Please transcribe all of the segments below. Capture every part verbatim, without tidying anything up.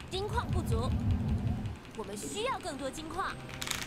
金矿不足，我们需要更多金矿。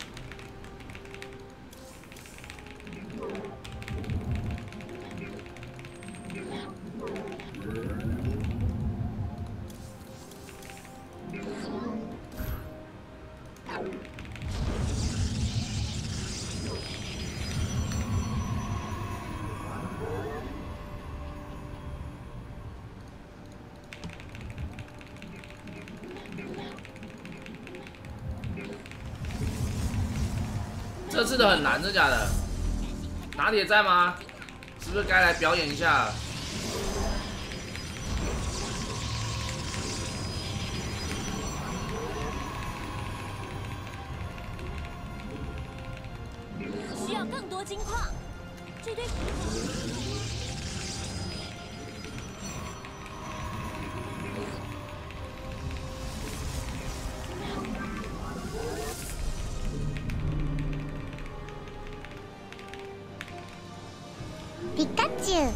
这次的很难，真假的？拿铁在吗？是不是该来表演一下？ 需要更多金矿，这堆石头。 皮卡丘，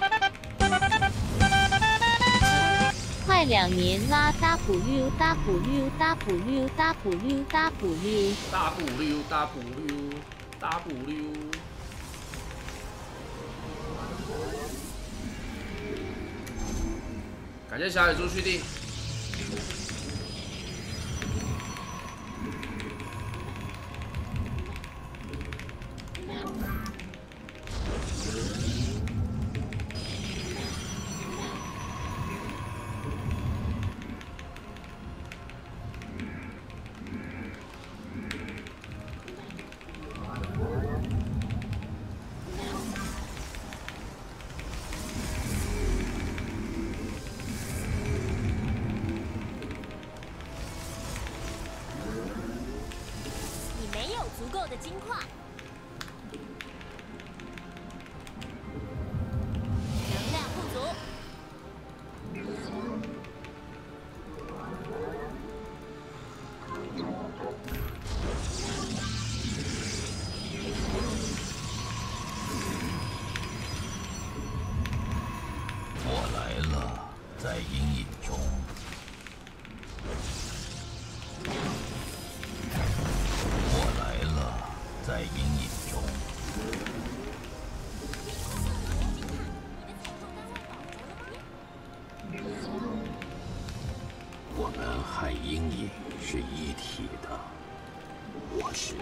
快两年啦 ！W W W W W。 大补溜，大补溜，大补溜。感谢小野猪续订。 足够的金矿，能量不足。 我来了，在阴影中。 在阴影中，我们和阴影是一体的。我是。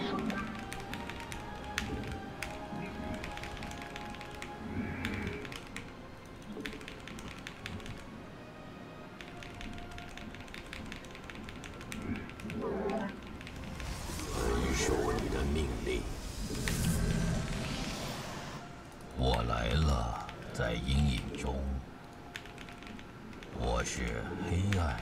很受你的命令。 我来了，在阴影中。我是黑暗。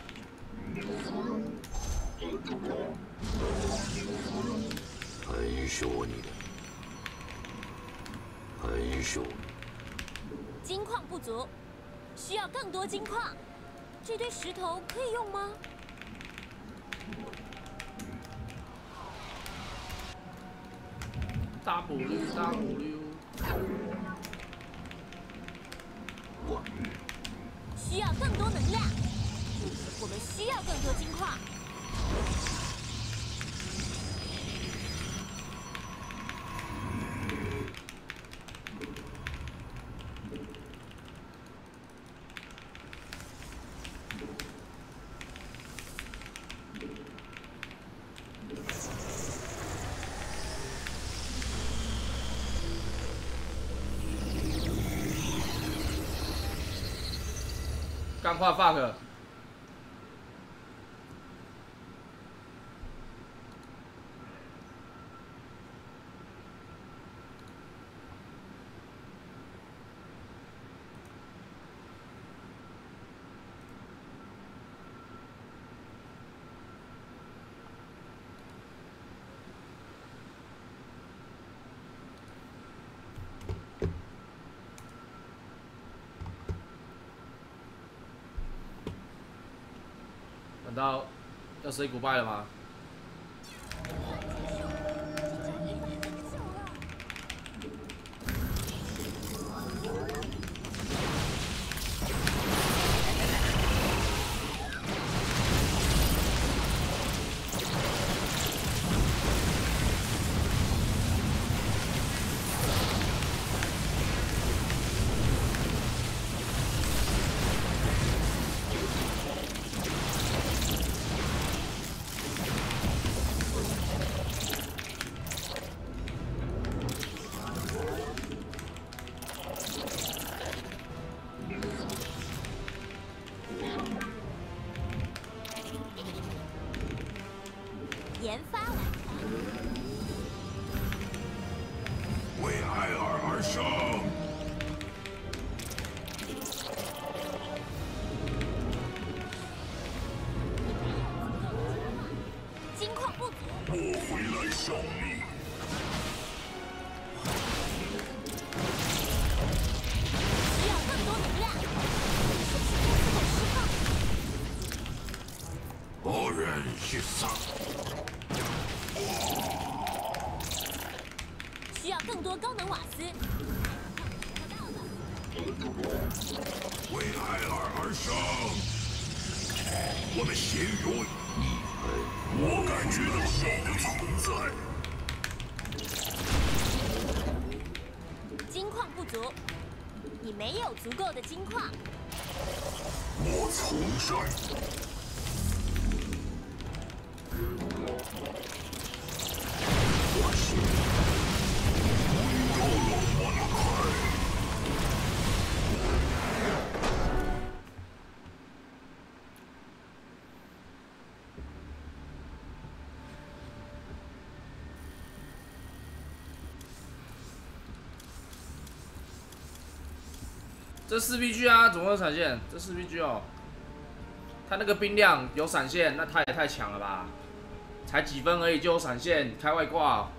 很受你的，很受。 金矿不足，需要更多金矿。这堆石头可以用吗？ 大补溜，大补溜。 我需要更多能量，我们需要更多金矿。 干话 fuck。 难道要 say goodbye 了吗？ 去死！ 需要更多高能瓦斯。 为艾尔而生，我们心有你们，我感觉到你的存在。 金矿不足，你没有足够的金矿。 我从善。我是到了我的海。 这四 B G 啊，怎么会有闪现？这四 B G 哦，他那个兵量有闪现，那他也太强了吧？才几分而已就有闪现，开外挂、哦。